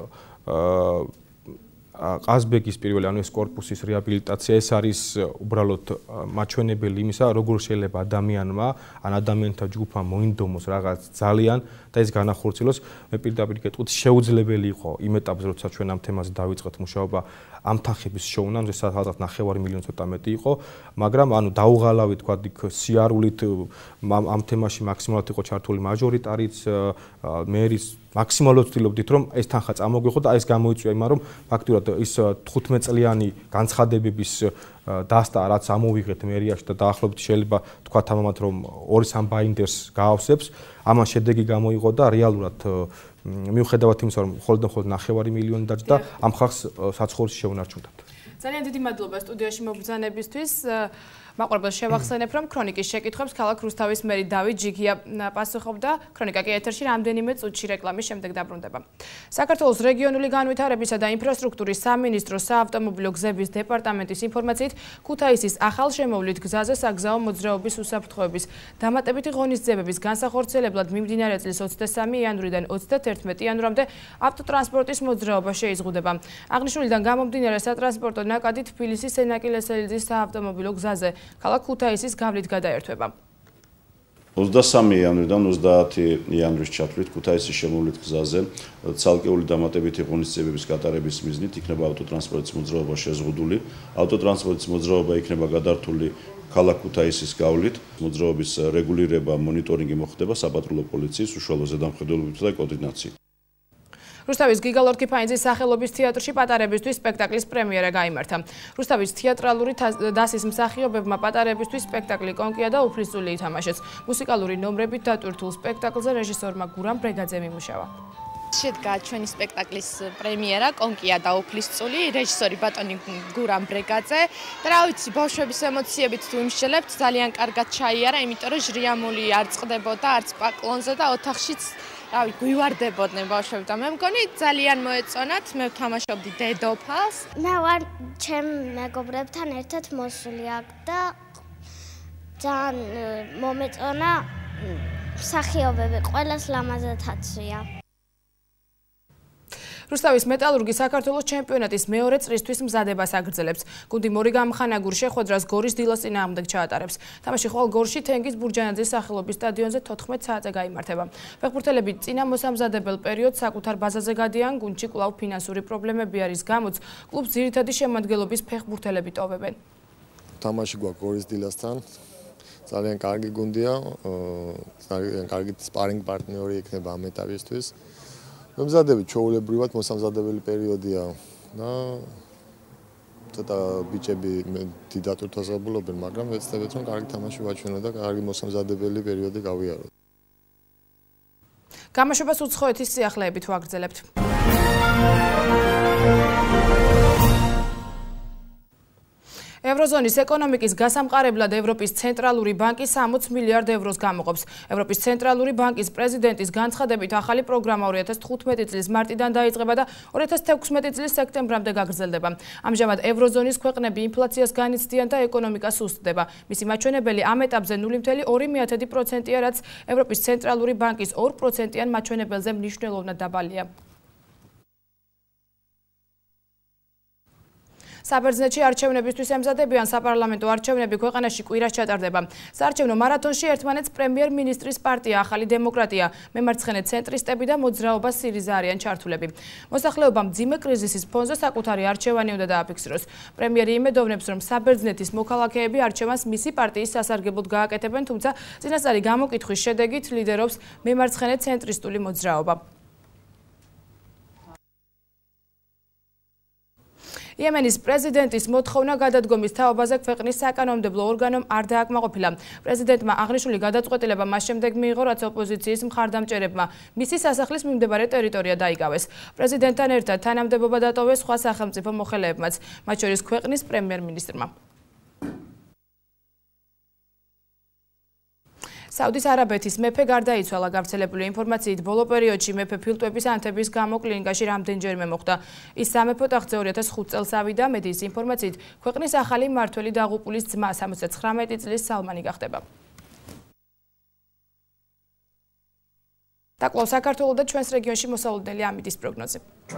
ყაზბეგის პირველი ანუ ეს კორპუსის რეაბილიტაცია ეს არის უბრალოდ მაჩვენებელი იმისა როგორ შეიძლება ადამიანმა ან ადამიანთა ჯგუფმა მოინდომოს რაღაც ძალიან და ეს განახორციელოს მე პირდაპირ გეტყვით შეუძლებელი იყო იმ ეტაპზე როცა ჩვენ ამ თემაზე დავიწყეთ მუშაობა ამ თანხების შოვნა სადღაც 9 მილიონი ცოტა მეტი იყო მაგრამ ანუ დაუღალავი თქვა იქ სიარულით ამ თემაში მაქსიმალურად იყო ჩართული მაჟორიტარიც მერის მაქსიმალურად ვცდილობდით რომ ეს თანხა წამოგვიღო და ეს გამოიწვია იმან რომ ფაქტურად ის 15 წლიანი განცხადებების დასტა რაც ამოვიღეთ მერიაში და დაახლოებით შეიძლება თქვათ ამამად რომ 2-3 ბაინდერს გაავსებს ამან შედეგი გამოიღო და რეალურად მიუხედავად იმისა რომ მხოლოდ 9 მილიონი დაჯდა ამ ხალხს საცხოვრისი შეუნარჩუნდათ. ძალიან დიდი მადლობა სტუდიაში მობრძანებისთვის. მაყურებელს შევახსენებ, რომ ქრონიკის შეკითხვებს ქალაქ რუსთავის მერი დავით ჯიგია პასუხობდა. ქრონიკა კი ეთერში რამდენიმე წუთში რეკლამის შემდეგ დაბრუნდება. საქართველოს რეგიონული განვითარებისა და ინფრასტრუქტურის სამინისტროს საავტომობილო გზების დეპარტამენტის ინფორმაციით, ქუთაისის ახალშემოვლით გზაზე საგზაო მოძრაობის უსაფრთხოების დამატებითი ღონისძიებების განსახორციელებლად მიმდინარე წლის 23 იანვრიდან 31 იანვრამდე ავტოტრანსპორტის მოძრაობა შეიზღუდება. აღნიშნულიდან გამომდინარე სატრანსპორტო ნაკადი თბილისის სენაკი-ლესელიძის საავტომობილო გზაზე ქალაქ ქუთაისის გავლით გადაერთვება. 23 იანვრიდან 30 იანვრის ჩათვლით ქუთაისის შემოვლით გზაზე ცალკეული დამატებითი ღონისძიებების გატარების მიზნით იქნება ავტოტრანსპორტის მოძრაობა შეზღუდული. ავტოტრანსპორტის მოძრაობა იქნება გადართული ქალაქ ქუთაისის გავლით. მოძრაობის რეგულირება, მონიტორინგი მოხდება საპატრულო პოლიციის უშუალო ზედამხედველობით და კოორდინაციით. რუსთავის გიგალორ ქიფაინძის სახელობის თეატრში პატარებისთვის სპექტაკლის პრემიერა გაიმართა. რუსთავის თეატრალური დასის მსახიობებმა პატარებისთვის სპექტაკლი კონკია და უფლისწული ითამაშეს. მუსიკალური ნომრებით დატვირთულ სპექტაკლზე რეჟისორმა გურამ ბრეგაძე მიმუშავა. შედგა ჩვენი სპექტაკლის პრემიერა კონკია და უფლისწული, რეჟისორი ბატონი გურამ ბრეგაძე და რა ვიცი, ბავშვების ემოციებით თუ იმსჯელებთ, ძალიან კარგად ჩაიარა, იმიტომ რომ ჟრიამული არ წყდებოდა არც პაკლონზე და ოთახშიც რავი, გვივარდებოდნენ ბავშვები და მე მგონი ძალიან მოეწონათ, მე ვთამაშობდი დედოფალს. მე ვარ ჩემ მეგობრებთან ერთად მოსული აქ და ძალიან მომეწონა მსახიობები, ყველას ლამაზად-აცვია. რუსთავის მეტალურგი საქართველოს ჩემპიონატის მეორე წრისთვის მზადებას აგრძელებს. გუნდი მორიგამ ხანაგურ შეხვედრას გორის დილოს წინააღმდეგ ჩაატარებს. თამაში ხვალ გორში თენგიზ ბურჯანაძის სახელობის სტადიონზე 14 საათზე გაიმართება. ფეხბურთელები წინა მოსამზადებელ პერიოდს საკუთარ ბაზაზე გადიან, გუნდში კვლავ ფინანსური პრობლემები არის გამოც, კლუბს ძირითადი შემადგენლობის ფეხბურთელები ტოვებენ. თამაში გვაქვს გორის დილასთან. ძალიან კარგი გუნდია, ძალიან კარგი სპარინგ პარტნიორი იქნება ამ ეტაპისთვის. მომზადებით ჩვეულებრივად მოსამზადებელი პერიოდია და ცოტა ბიჭები დიდად უთვალისწინებენ, მაგრამ ვეცდებით რომ კარგი თამაში ვაჩვენოთ და კარგი მოსამზადებელი პერიოდი გავიაროთ. გამოშვებას უცხოეთის სიახლეებით ვაგრძელებთ. ევროზონის ეკონომიკის გასამყარებლად ევროპის ცენტრალური ბანკი 60 მილიარდ ევროს გამოყოფს. ევროპის ცენტრალური ბანკის პრეზიდენტის განცხადებით ახალი პროგრამა 2015 წლის მარტიდან დაიწყება და 2016 წლის სექტემბრამდე გაგრძელდება. ამჟამად ევროზონის ქვეყნები ინფლაციას განიცდიან და ეკონომიკა სუსტდება. მისი მაჩვენებელი ამ ეტაპზე 0.2%-ია, რაც ევროპის ცენტრალური ბანკის 2%-იან მაჩვენებელზე მნიშვნელოვნად დაბალია. საბერძნეთში არჩევნებისთვის ემზადებიან საპარლამენტო არჩევნები ქვეყანაში კვირას ჩატარდება. საარჩევნო მარათონში ერთმანეთს პრემიერ-მინისტრის პარტია ახალი დემოკრატია, მემარცხენე ცენტრისტები და მოძრაობა სირიზა არიან ჩართულები. მოსახლეობა მძიმე კრიზისის ფონზე საკუთარი არჩევანი უნდა დააფიქსიროს. პრემიერი იმედოვნებს, რომ საბერძნეთის მოქალაქეები არჩევანს მისი პარტიის სასარგებლოდ გააკეთებენ, თუმცა წინასწარი გამოკითხვის შედეგით ლიდერობს მემარცხენე ცენტრისტული მოძრაობა. იემენის პრეზიდენტის მოთხოვნა გადადგომის თაობაზე ქვეყნის საკანონმდებლო ორგანომ არ დააკმაყოფილა. პრეზიდენტმა აღნიშნული გადაწყვეტილება მას შემდეგ მიიღო, რაც ოპოზიციის მხარდამჭერებმა მისი სასახლის მიმდებარე ტერიტორია დაიკავეს. პრეზიდენტთან ერთად თანამდებობა დატოვეს სხვა სახელმწიფო მოხელეებმაც, მათ შორის ქვეყნის პრემიერ-მინისტრმა. საუდის არაბეთის მეფე გარდაიცვალა. გავრცელებული ინფორმაციით ბოლო პერიოდში მეფე ფილტვების ანთების გამო კლინიკაში რამდენჯერმე მოხვდა. ის სამეფო ტახტზე 2005 წელს ავიდა. მედიის ინფორმაციით ქვეყნის ახალი მმართველი დაღუპულის ძმა 79 წლის სალმანი გახდება. დაკვლავ საქართველოს და ჩვენს რეგიონში მოსალოდნელი ამიდის პროგნოზი.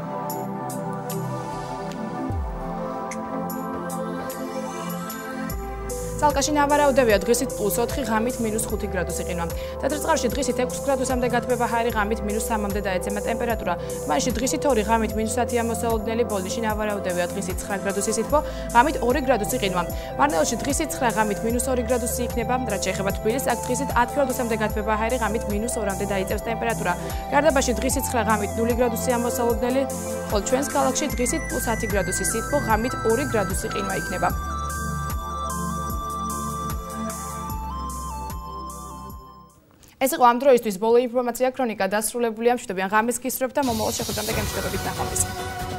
Salkashi navaraudevია დღისით +4, ღამით -5 გრადუსი ყინვა. თეთრწყარში დღისით 6 გრადუსამდე გათბება ჰაერი, ღამით -3-მდე დაეცემა ტემპერატურა. თბილისში დღისით 2, ღამით -10-ია მოსალოდნელი, ბოლნისში ნავარაუდევია დღისით 9 გრადუსი სითბო, ღამით 2 გრადუსი ყინვა. მარნეულში დღისით 9, ღამით -2 გრადუსი იქნება, რაც შეეხება თბილისს, აქ დღისით 10 გრადუსამდე გათბება ჰაერი, ღამით -2-მდე დაიწევს ტემპერატურა. გარდაბაში დღისით 9, ღამით 0 გრადუსია მოსალოდნელი, ხოლო ჩვენს ქალაქში დღისით +10 გრადუსი სითბო, ღამით 2 გრადუსი ყინვა იქნება. ეს იყო ამ დროისთვის ბოლო ინფორმაცია ქრონიკა დასრულებულია. მშვიდობიან ღამეს გისურვებთ და მომავალ შეხვედრამდე გემშვიდობებით ნახვამდის.